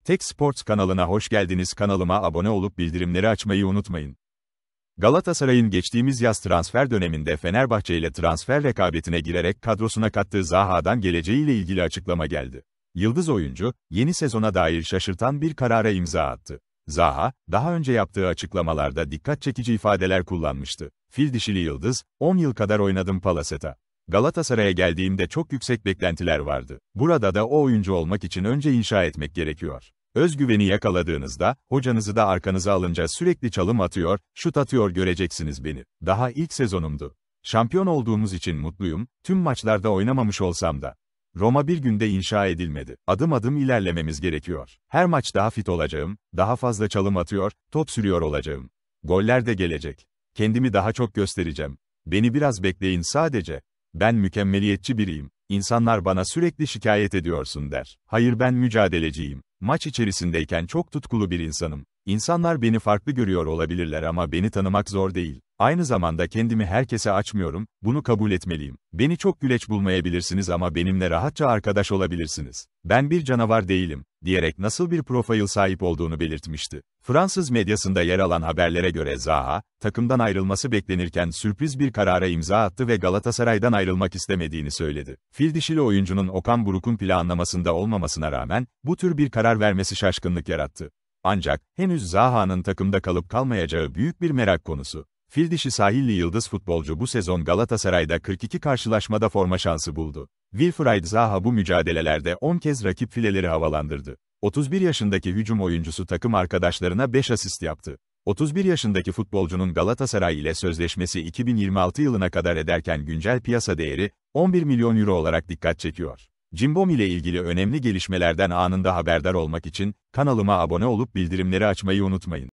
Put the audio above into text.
Tek Sports kanalına hoş geldiniz. Kanalıma abone olup bildirimleri açmayı unutmayın. Galatasaray'ın geçtiğimiz yaz transfer döneminde Fenerbahçe ile transfer rekabetine girerek kadrosuna kattığı Zaha'dan geleceğiyle ilgili açıklama geldi. Yıldız oyuncu, yeni sezona dair şaşırtan bir karara imza attı. Zaha, daha önce yaptığı açıklamalarda dikkat çekici ifadeler kullanmıştı. Fil dişili yıldız, 10 yıl kadar oynadım Palaseta. Galatasaray'a geldiğimde çok yüksek beklentiler vardı. Burada da o oyuncu olmak için önce inşa etmek gerekiyor. Özgüveni yakaladığınızda, hocanızı da arkanıza alınca sürekli çalım atıyor, şut atıyor göreceksiniz beni. Daha ilk sezonumdu. Şampiyon olduğumuz için mutluyum, tüm maçlarda oynamamış olsam da. Roma bir günde inşa edilmedi. Adım adım ilerlememiz gerekiyor. Her maç daha fit olacağım, daha fazla çalım atıyor, top sürüyor olacağım. Goller de gelecek. Kendimi daha çok göstereceğim. Beni biraz bekleyin sadece. Ben mükemmeliyetçi biriyim. İnsanlar bana sürekli şikayet ediyorsun der. Hayır, ben mücadeleciyim. Maç içerisindeyken çok tutkulu bir insanım. İnsanlar beni farklı görüyor olabilirler ama beni tanımak zor değil. Aynı zamanda kendimi herkese açmıyorum, bunu kabul etmeliyim. Beni çok güleç bulmayabilirsiniz ama benimle rahatça arkadaş olabilirsiniz. Ben bir canavar değilim, diyerek nasıl bir profil sahip olduğunu belirtmişti. Fransız medyasında yer alan haberlere göre Zaha, takımdan ayrılması beklenirken sürpriz bir karara imza attı ve Galatasaray'dan ayrılmak istemediğini söyledi. Fil dişili oyuncunun Okan Buruk'un planlamasında olmamasına rağmen, bu tür bir karar vermesi şaşkınlık yarattı. Ancak, henüz Zaha'nın takımda kalıp kalmayacağı büyük bir merak konusu. Fil dişi sahilli yıldız futbolcu bu sezon Galatasaray'da 42 karşılaşmada forma şansı buldu. Wilfried Zaha bu mücadelelerde 10 kez rakip fileleri havalandırdı. 31 yaşındaki hücum oyuncusu takım arkadaşlarına 5 asist yaptı. 31 yaşındaki futbolcunun Galatasaray ile sözleşmesi 2026 yılına kadar ederken güncel piyasa değeri 11 milyon euro olarak dikkat çekiyor. Cimbom ile ilgili önemli gelişmelerden anında haberdar olmak için kanalıma abone olup bildirimleri açmayı unutmayın.